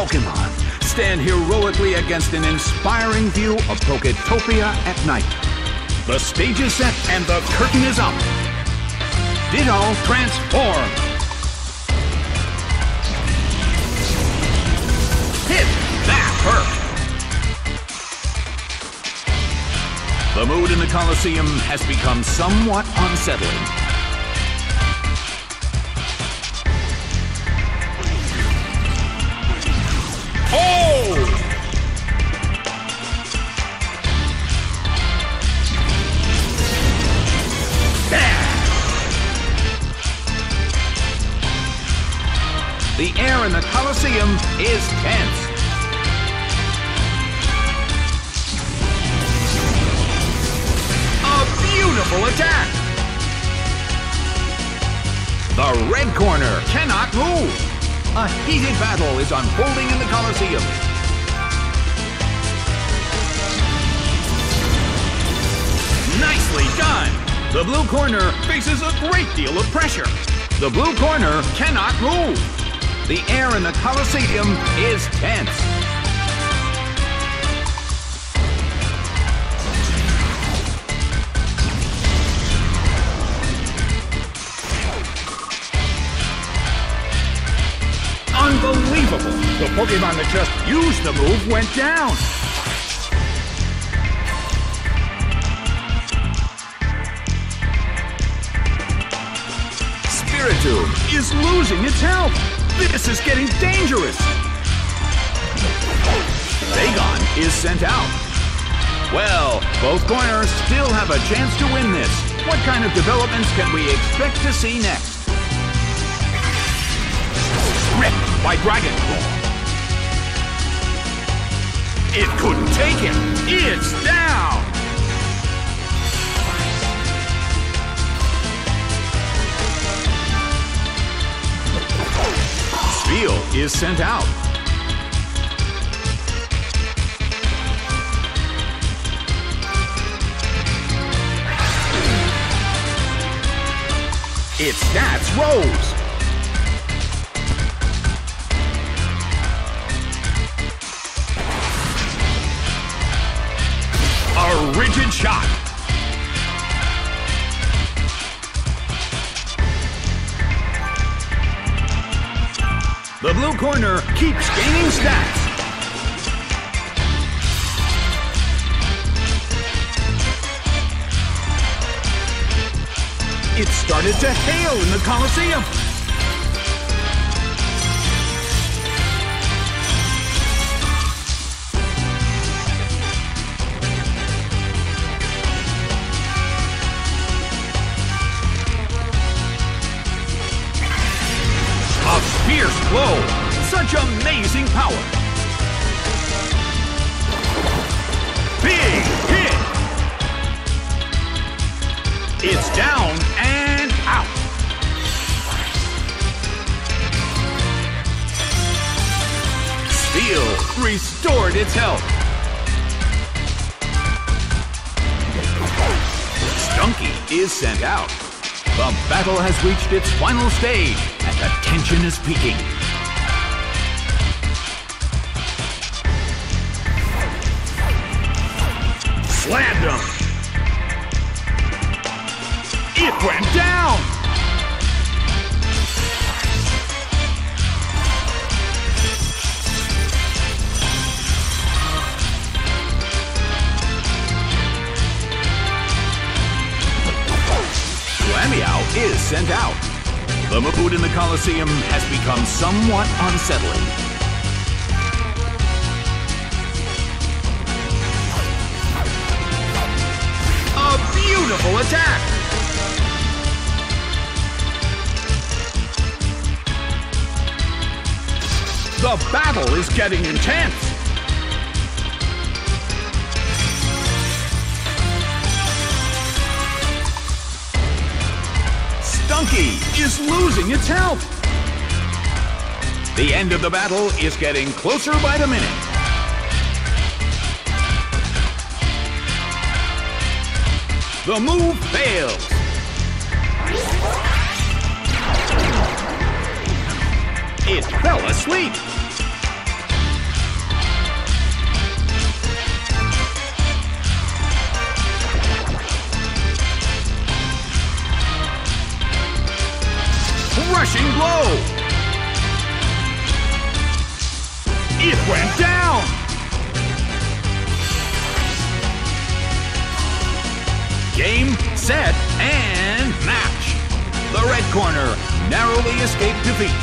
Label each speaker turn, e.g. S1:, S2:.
S1: Pokemon stand heroically against an inspiring view of Poketopia at night. The stage is set and the curtain is up. Ditto transform. Hit! That hurt! The mood in the Coliseum has become somewhat unsettling. Oh! The air in the Coliseum is tense. A beautiful attack! The red corner cannot move. A heated battle is unfolding in the Coliseum. Nicely done! The blue corner faces a great deal of pressure. The blue corner cannot move. The air in the Coliseum is tense. Unbelievable! The Pokemon that just used the move went down. Spiritomb is losing its health. This is getting dangerous! Bagon is sent out. Well, both corners still have a chance to win this. What kind of developments can we expect to see next? Ripped by Dragon Claw. It couldn't take him. It's down! Spheal is sent out. Its stats rose. A rigid shot. The blue corner keeps gaining stats. It started to hail in the Coliseum. A fierce blow. Such amazing power. Big hit. It's down and out. Spheal restored its health. Stunky is sent out. The battle has reached its final stage, and the tension is peaking. Slammed him! It went down! Lamiao is sent out. The mood in the Coliseum has become somewhat unsettling. A beautiful attack! The battle is getting intense! Stunky is losing its health! The end of the battle is getting closer by the minute. The move fails! It fell asleep! crushing blow. It went down. Game, set, and match. The red corner narrowly escaped defeat.